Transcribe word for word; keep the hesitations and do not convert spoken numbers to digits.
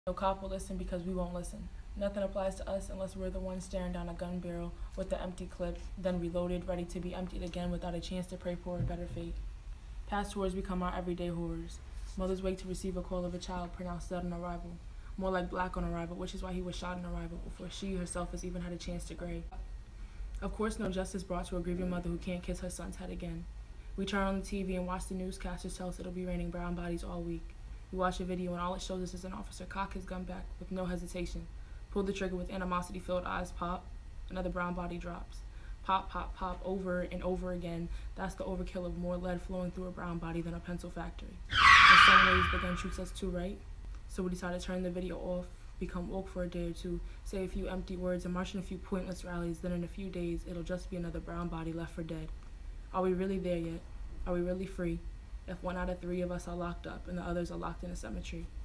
No cop will listen because we won't listen. Nothing applies to us unless we're the ones staring down a gun barrel with the empty clip, then reloaded, ready to be emptied again without a chance to pray for a better fate. Past horrors become our everyday horrors. Mothers wait to receive a call of a child pronounced dead on arrival. More like black on arrival, which is why he was shot on arrival before she herself has even had a chance to grave. Of course, no justice brought to a grieving mother who can't kiss her son's head again. We turn on the T V and watch the newscasters tell us it'll be raining brown bodies all week. We watch a video and all it shows us is an officer cock his gun back with no hesitation, pull the trigger with animosity-filled eyes, pop, another brown body drops. Pop, pop, pop, over and over again. That's the overkill of more lead flowing through a brown body than a pencil factory. In some ways, the gun shoots us too, right? So we decide to turn the video off, become woke for a day or two, say a few empty words, and march in a few pointless rallies. Then in a few days, it'll just be another brown body left for dead. Are we really there yet? Are we really free? If one out of three of us are locked up and the others are locked in a cemetery?